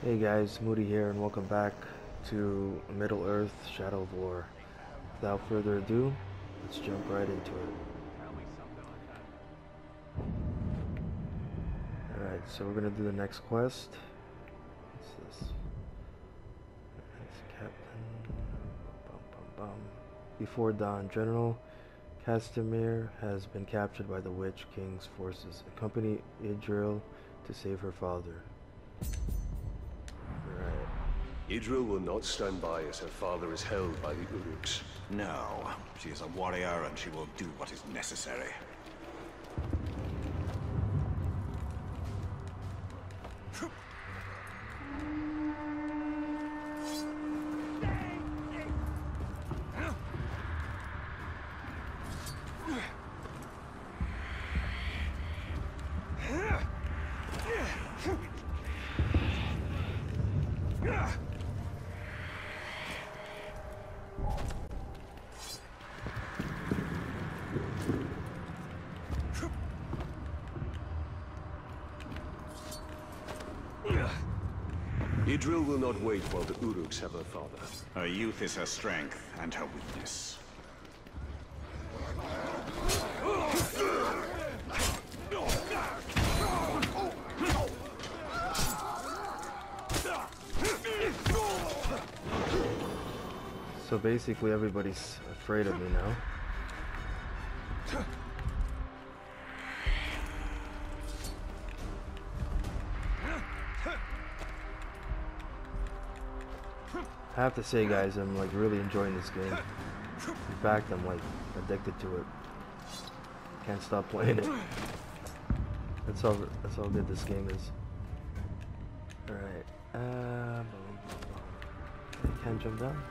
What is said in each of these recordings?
Hey guys, Moody here, and welcome back to Middle-earth: Shadow of War. Without further ado, let's jump right into it. Alright, so we're gonna do the next quest. What's this? It's Captain. Bum, bum, bum. Before dawn, General Castamere has been captured by the Witch King's forces. Accompany Idril to save her father. Idril will not stand by as her father is held by the Uruks. No, she is a warrior and she will do what is necessary. Idril will not wait while the Uruks have her father. Her youth is her strength and her weakness. So basically everybody's afraid of me now. I have to say, guys, I'm like really enjoying this game. In fact, I'm like addicted to it. Can't stop playing it. That's how good this game is. Alright. I can't jump down?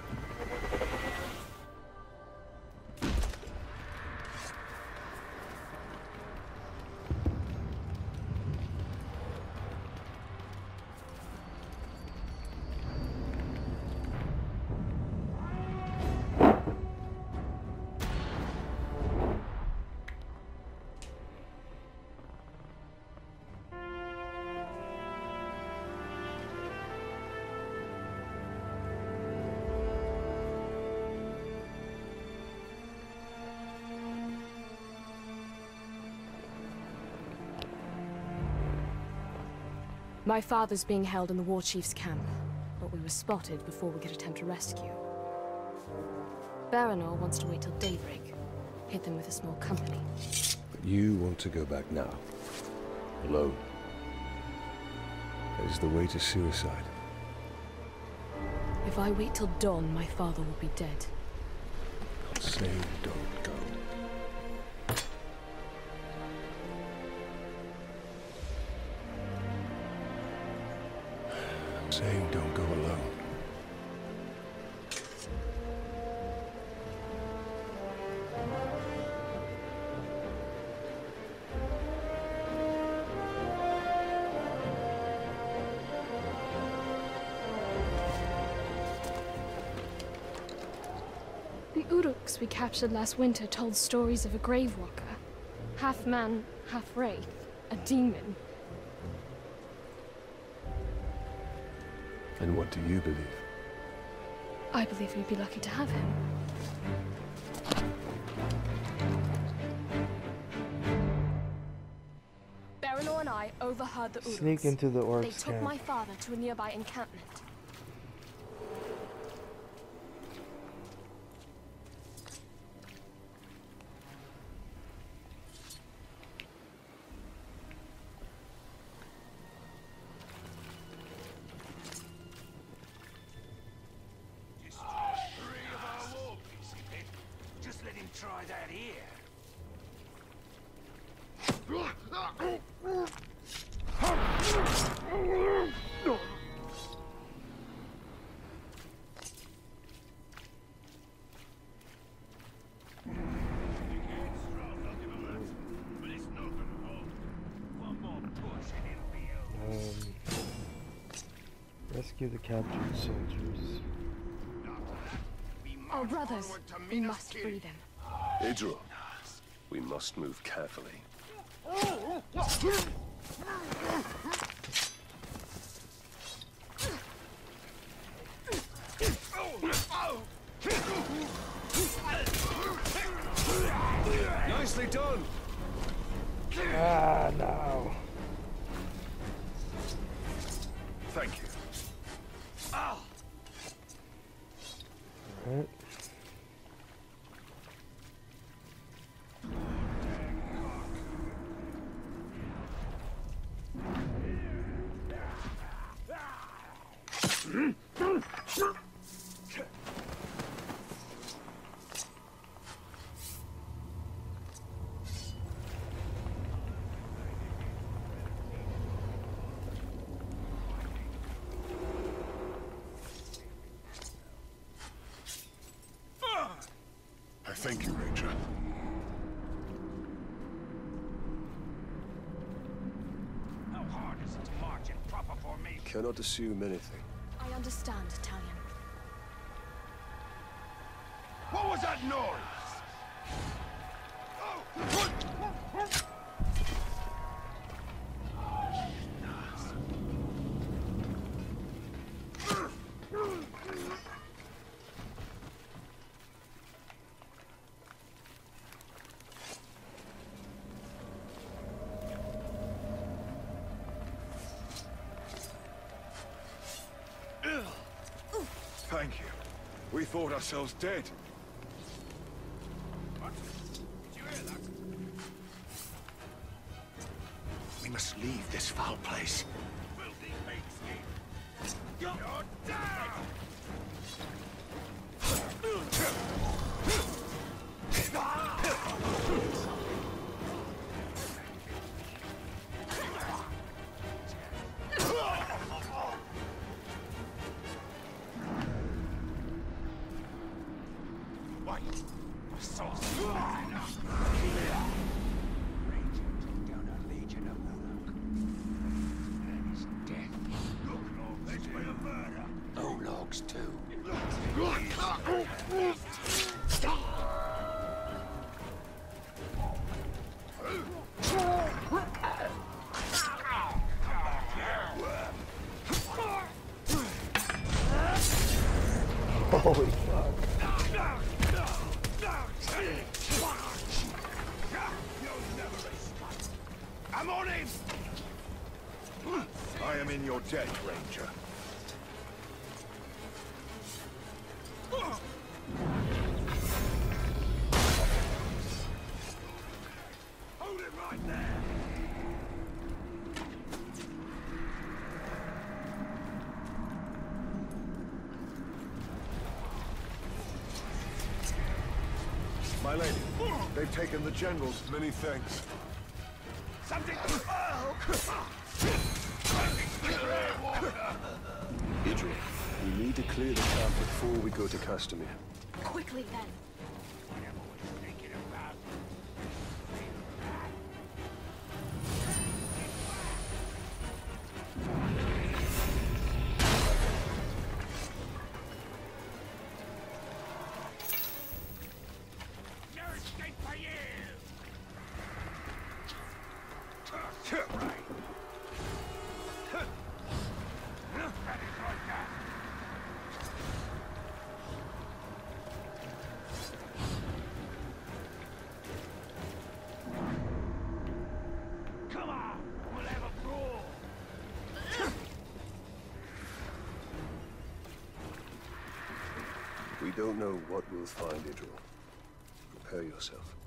My father's being held in the War Chief's camp, but we were spotted before we could attempt a rescue. Baranor wants to wait till daybreak, hit them with a small company. But you want to go back now, alone. That is the way to suicide. If I wait till dawn, my father will be dead. I'm saying don't go. I'm saying don't go alone. The Uruks we captured last winter told stories of a grave walker. Half man, half wraith. A demon. And what do you believe? I believe we'd be lucky to have him. Baranor and I overheard the Uruks. Sneak into the orcs' They took camp. my father to a nearby encampment. Try that here. Rescue the captured soldiers. Our brothers. We must free them. Idril, we must move carefully. Nicely done. Ah, no. Thank you. Alright. Thank you, Ranger. How hard is it to march in proper formation? Cannot assume anything. I understand, Italian. What was that noise? Thank you. We thought ourselves dead. What? Did you hear that? We must leave this foul place. Filthy makes You're down! Wait, I saw something. Ranger took down a legion of Uruk. And his death. Look, that's been a murder. Ologs too. Holy fuck. I'm on him! I am in your debt, Ranger. Hold it right there! My lady, they've taken the generals. Many thanks. Something! Idril, we need to clear the camp before we go to Castamere. Quickly then. Whatever was you thinking about? No escape for you! Right. That is like that. Come on, we'll have a brawl. We don't know what we'll find, Idril. Prepare yourself.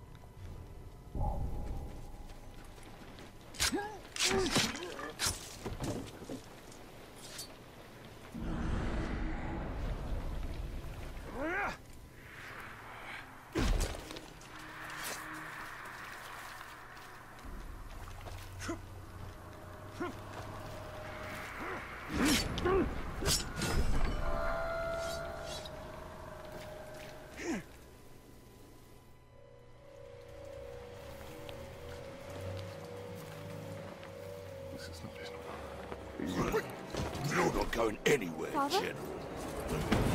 You're not going anywhere, Father? General.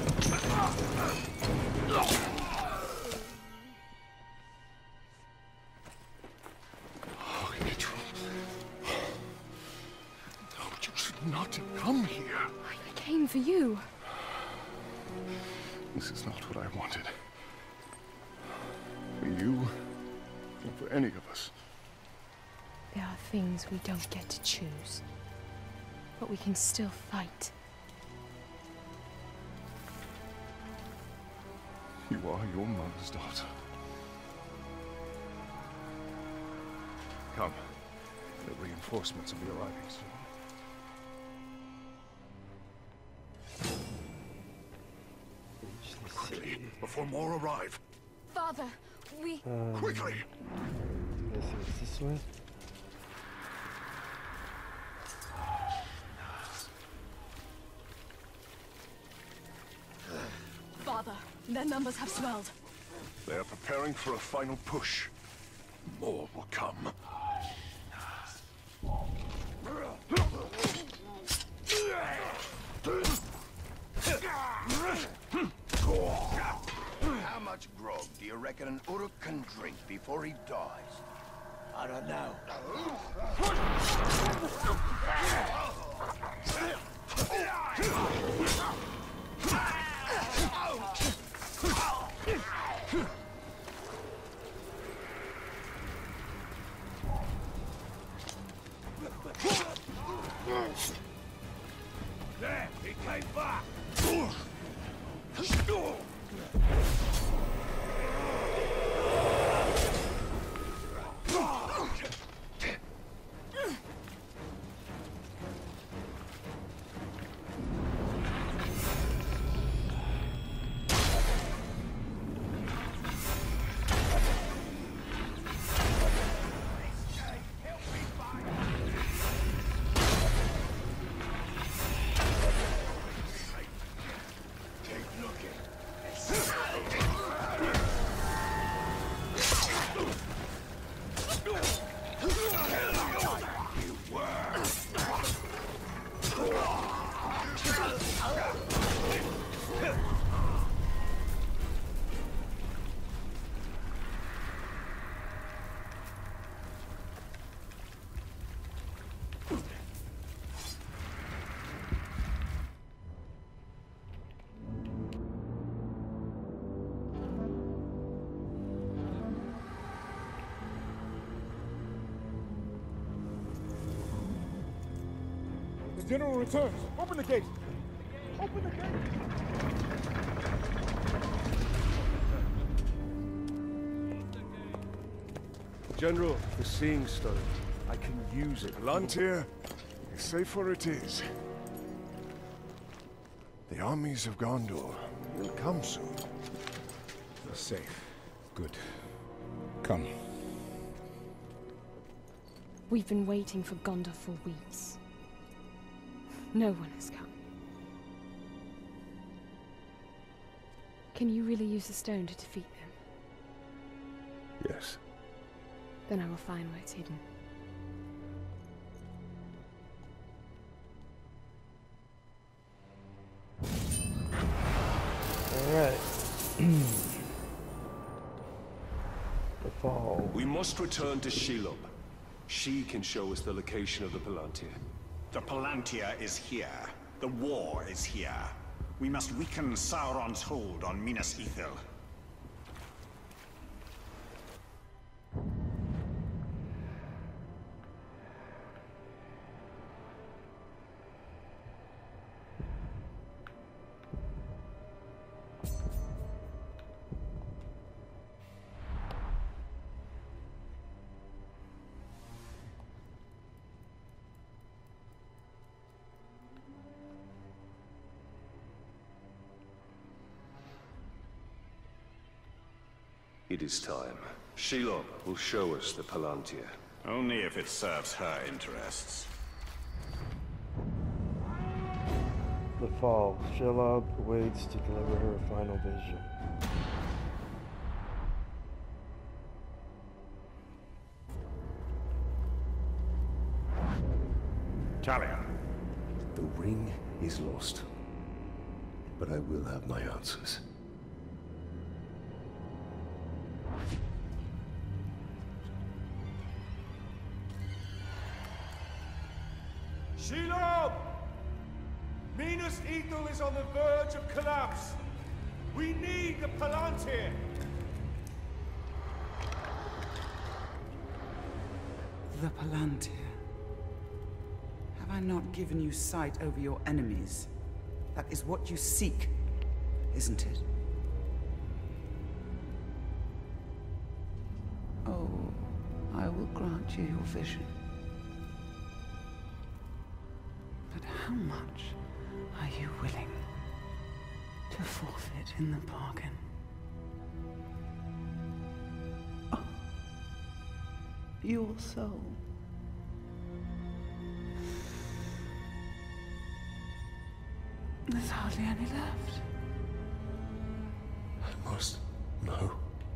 Oh, Idril. No, you should not have come here. I came for you. This is not what I wanted. For you, or for any of us. There are things we don't get to choose. But we can still fight. You are your mother's daughter. Come. The reinforcements will be arriving soon. Quickly, before more arrive. Father, we... Quickly! I guess it's this way. Father, their numbers have swelled. They are preparing for a final push. More will come. How much grog do you reckon an Uruk can drink before he dies? I don't know. There, he came back. The general returns. Open the gate. Open the gate. General, the Seeing Stone. I can use it. Palantir, safe where it is. The armies of Gondor will come soon. You're safe. Good. Come. We've been waiting for Gondor for weeks. No one has come. Can you really use the stone to defeat them? Yes. Then I will find where it's hidden. Alright. The fall. We must return to Shelob. She can show us the location of the Palantir. The Palantir is here. The war is here. We must weaken Sauron's hold on Minas Ithil. It is time. Shelob will show us the Palantir. Only if it serves her interests. The fall. Shelob waits to deliver her final vision. Talia. The ring is lost. But I will have my answers. Shelob! Minas Ithil is on the verge of collapse. We need the Palantir! The Palantir. Have I not given you sight over your enemies? That is what you seek, isn't it? Oh, I will grant you your vision. But how much are you willing to forfeit in the bargain? Oh, your soul. There's hardly any left. I must know.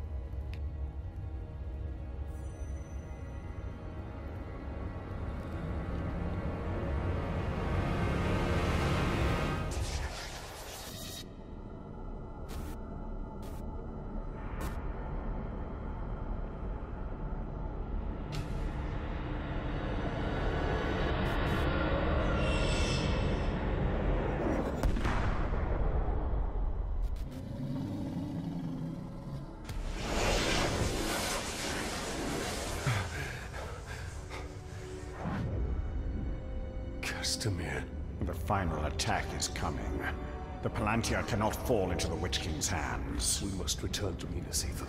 Castamir. The final attack is coming. The Palantir cannot fall into the Witch King's hands. We must return to Minas Ithil.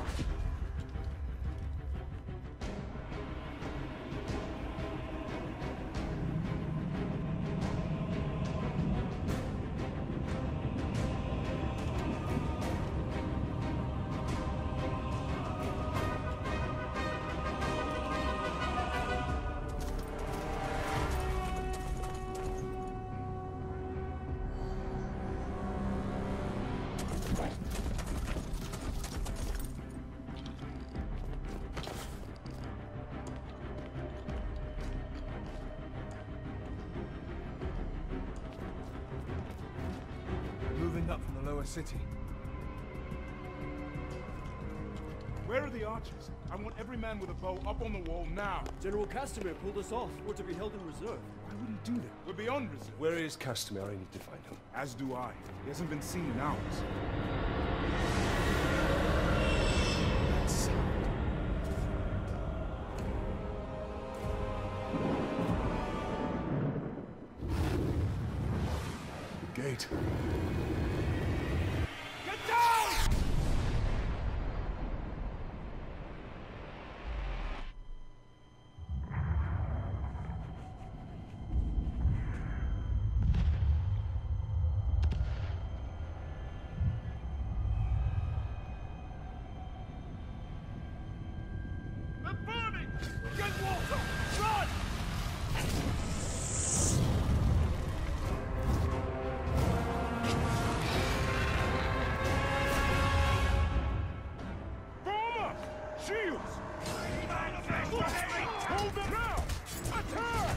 Moving up from the lower city. Where are the archers? I want every man with a bow up on the wall now. General Castamir pulled us off. We're to be held in reserve. Why would he do that? We're beyond reserve. Where is Castamir? I need to find him. As do I. He hasn't been seen in hours. The gate. Get down! They're burning! Get water! Run! Form up! Shields! Hold them now! Attack!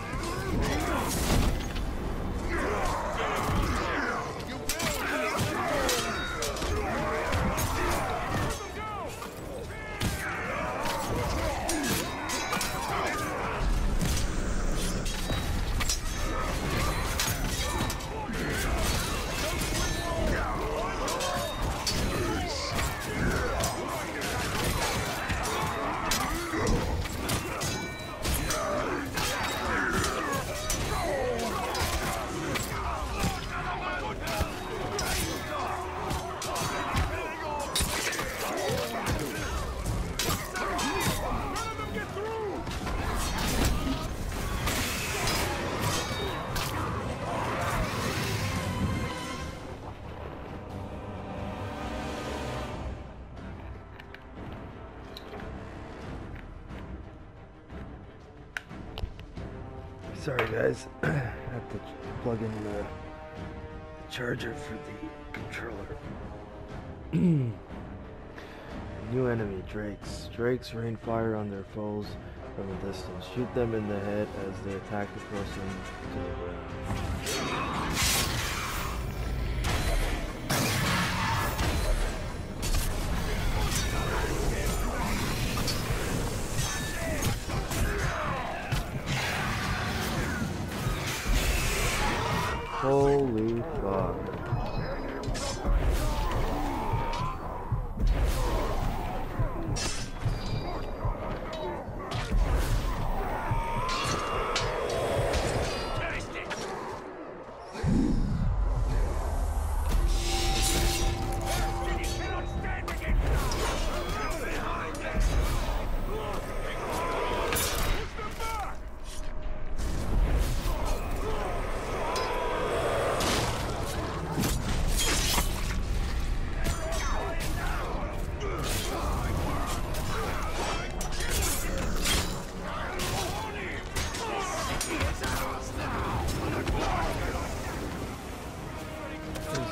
Sorry guys, I have to plug in the charger for the controller. New enemy, Drakes. Drakes rain fire on their foes from a distance. Shoot them in the head as they attack the person to the ground. Holy fuck.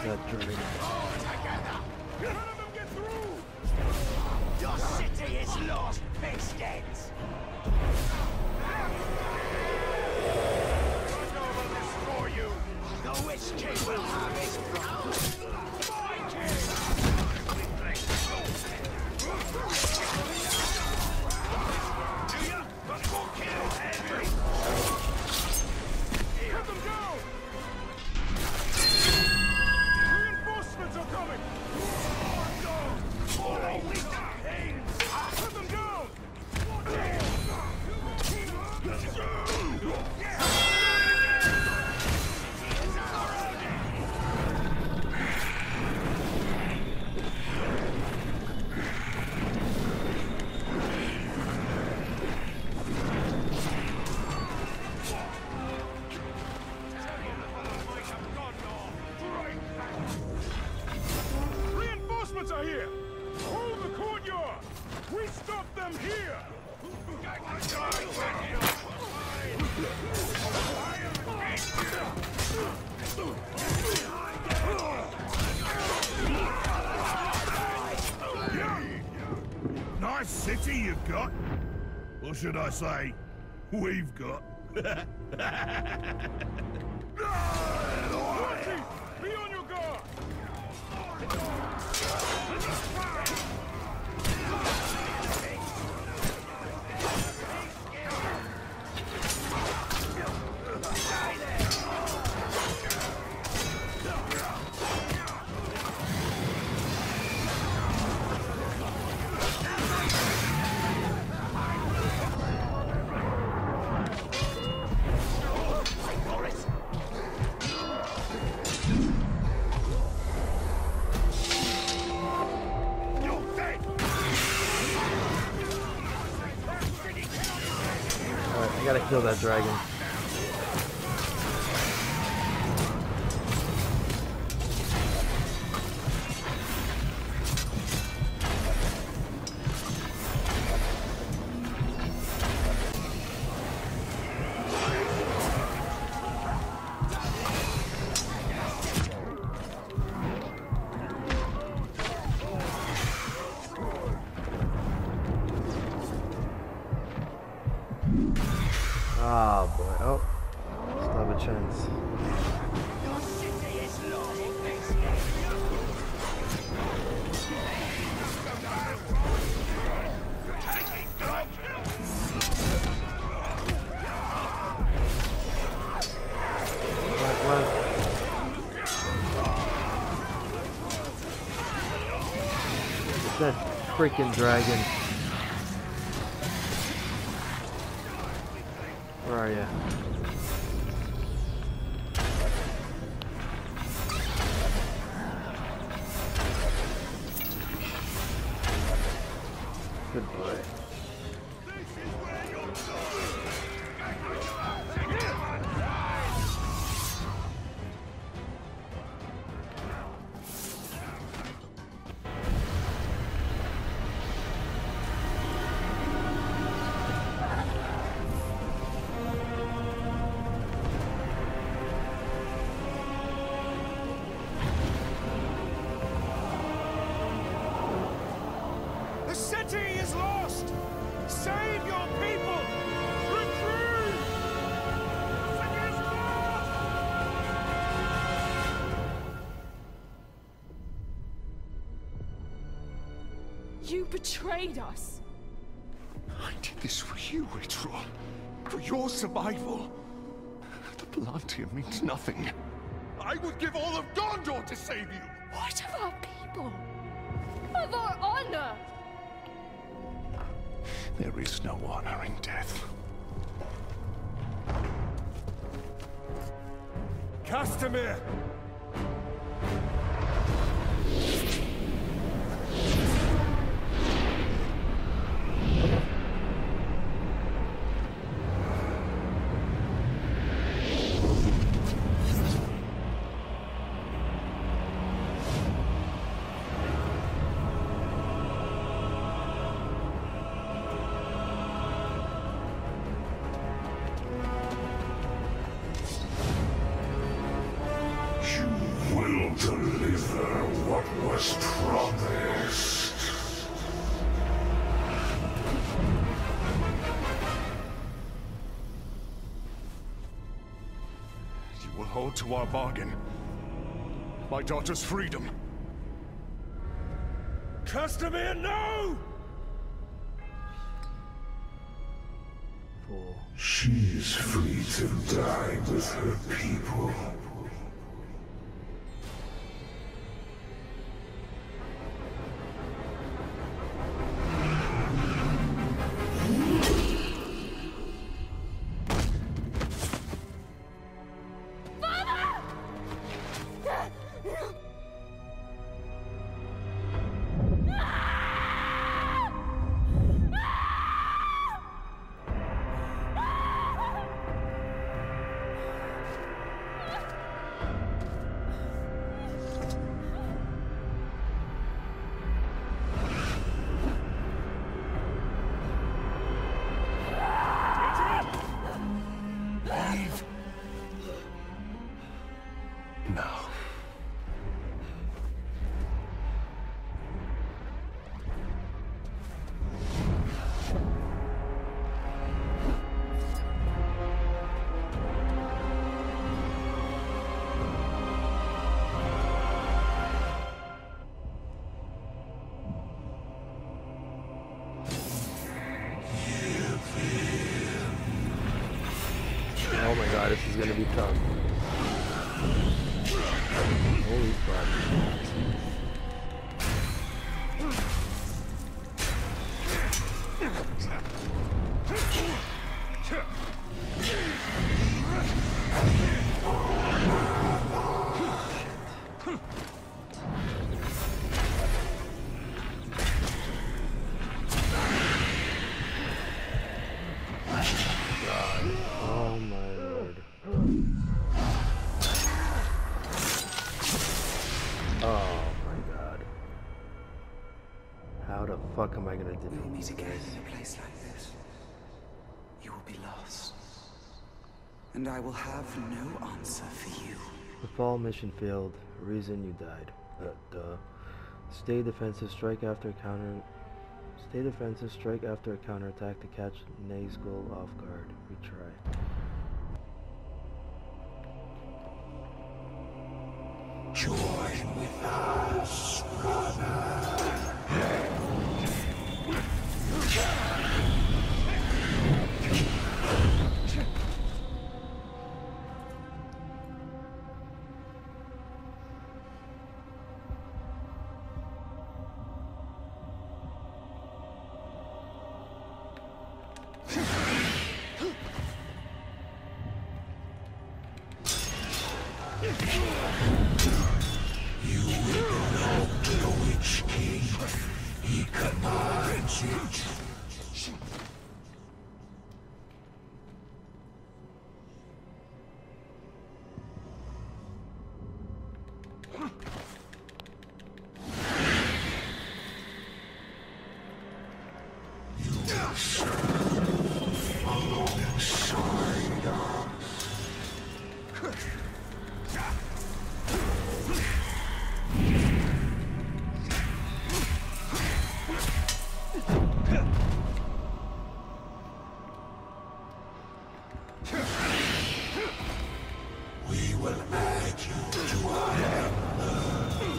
that dragon. None of them get through! Your city is lost, Pigsteads! I will destroy you! The Witch King will have his prize! My king! Do ya? But we'll kill Henry! Cut them down! Reinforcements are coming! Follow with the hands! Cut them down! Reinforcements are here! Hold the courtyard! We stop them here! Nice city you've got. Or should I say, we've got. Archie, be on your guard! Alright, I gotta kill that dragon. Ah, boy. Oh, still have a chance. Your city is lost, Pigsteads! What? It's that freaking dragon. Where are you? Good boy. The city is lost! Save your people! Retreat! The city is lost! You betrayed us. I did this for you, Ritual. For your survival. The Palantir means nothing. I would give all of Gondor to save you! What of our people? Of our honor? There is no honor in death. Castamere! will deliver what was promised. You will hold to our bargain. My daughter's freedom. Castamere, no! Fool. She is free to die with her people. Now. Oh my god, this is gonna be tough. Holy crap. Oh my lord. Oh my god. How the fuck am I gonna defeat We will meet these again guys? in a place like this. You will be lost. And I will have no answer for you. The fall mission failed. Reason you died. Stay defensive, strike after counter. Stay defensive, strike after a counterattack to catch Nazgul off guard. Retry. Join with us, brother. You will belong to the Witch King. He commands it. You will serve alongside us. We will add you to our emblem.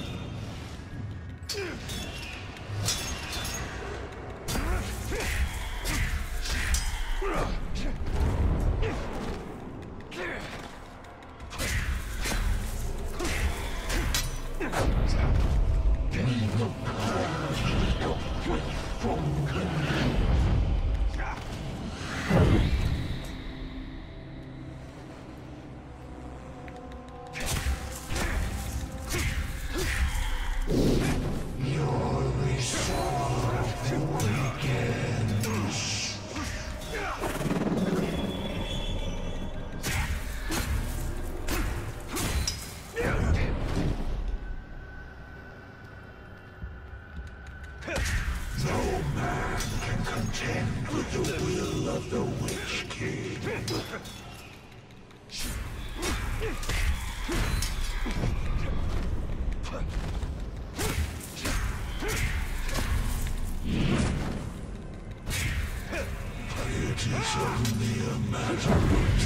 only a matter of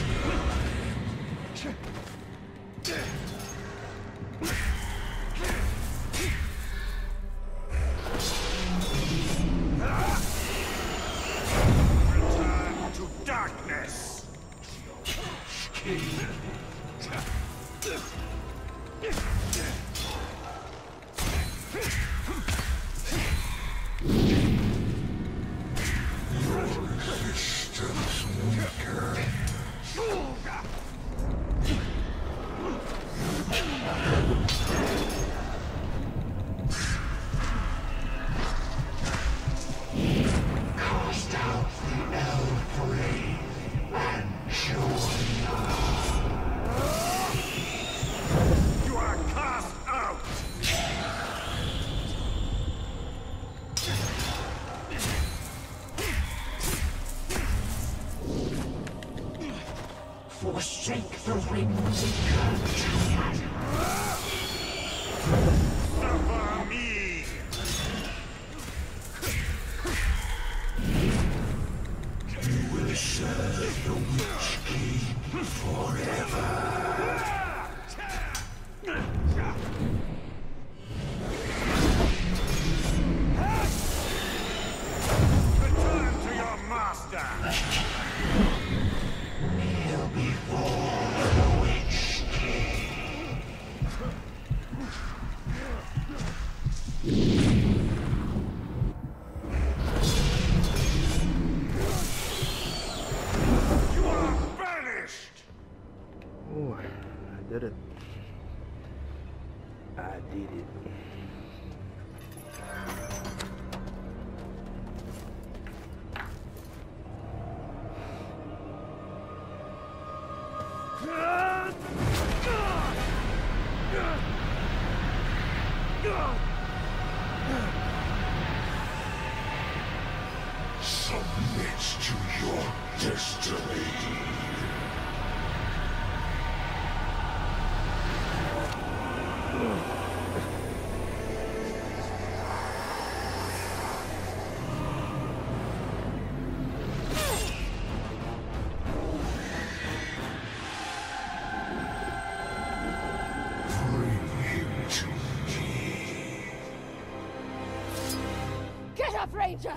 Return to darkness. resistance weaker. Cast out the Elfrey and join us. You are cast out. Forsake the Windseeker, Triad. Suffer me. You will serve the Witch King forever. Return to your master. Kneel before the Witch King. You are banished. Oh, I did it. I did it. Submit to your destiny. Bring him to me. Get up, Ranger!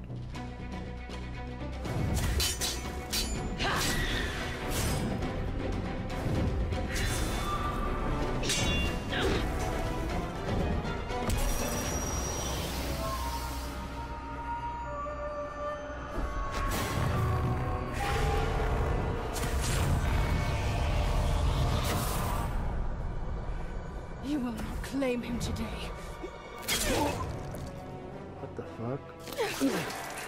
You will not claim him today. What the fuck?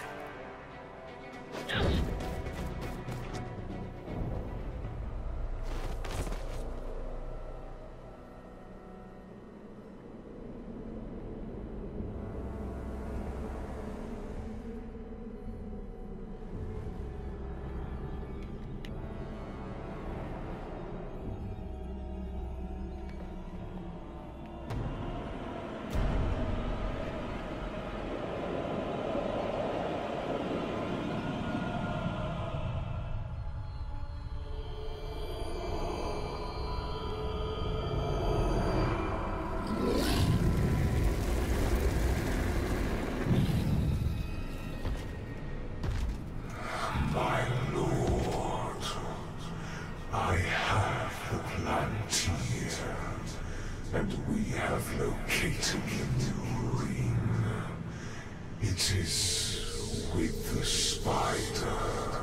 My lord, I have the Palantir, and we have located the new ring. It is with the spider.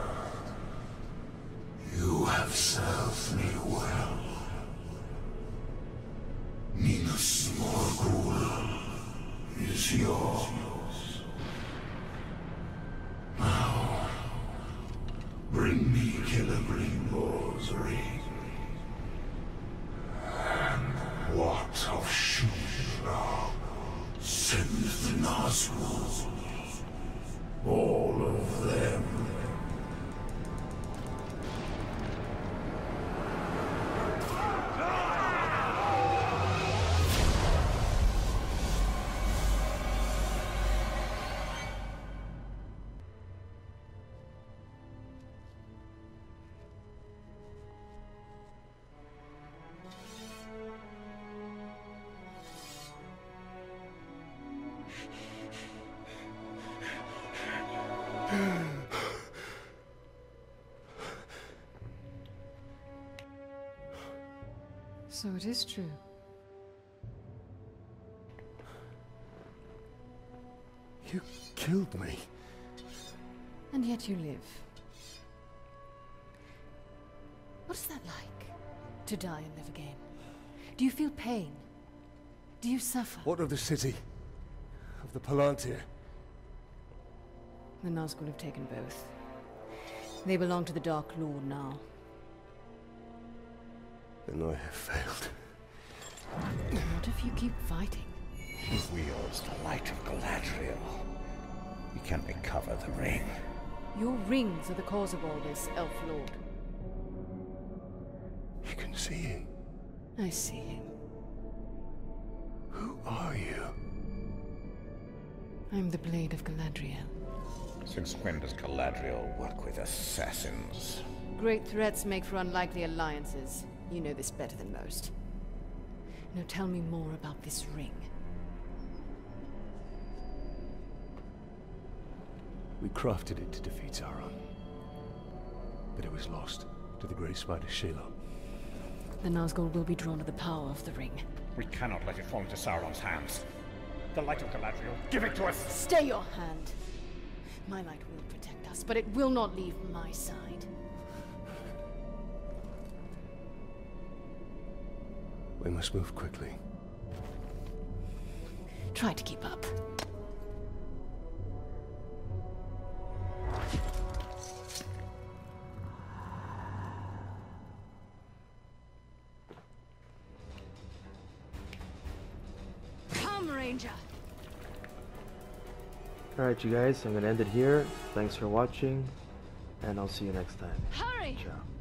You have served me well. Minas Morgul is yours. Now, bring me Celebrimbor's ring. And what of Shura? Send the Nazgûl. All of them. So it is true. You killed me. And yet you live. What is that like? To die and live again? Do you feel pain? Do you suffer? What of the city? Of the Palantir? The Nazgul have taken both. They belong to the Dark Lord now. Then I have failed. What if you keep fighting? He wields the light of Galadriel. He can recover the ring. Your rings are the cause of all this, Elf Lord. You can see him. I see him. Who are you? I'm the Blade of Galadriel. Since when does Galadriel work with assassins? Great threats make for unlikely alliances. You know this better than most. Now tell me more about this ring. We crafted it to defeat Sauron. But it was lost to the Grey Spider Shelob. The Nazgul will be drawn to the power of the ring. We cannot let it fall into Sauron's hands. The light of Galadriel, give it to us! Stay your hand. My light will protect us, but it will not leave my side. We must move quickly. Try to keep up. Come, Ranger! Alright, you guys, I'm gonna end it here. Thanks for watching, and I'll see you next time. Hurry! Ciao.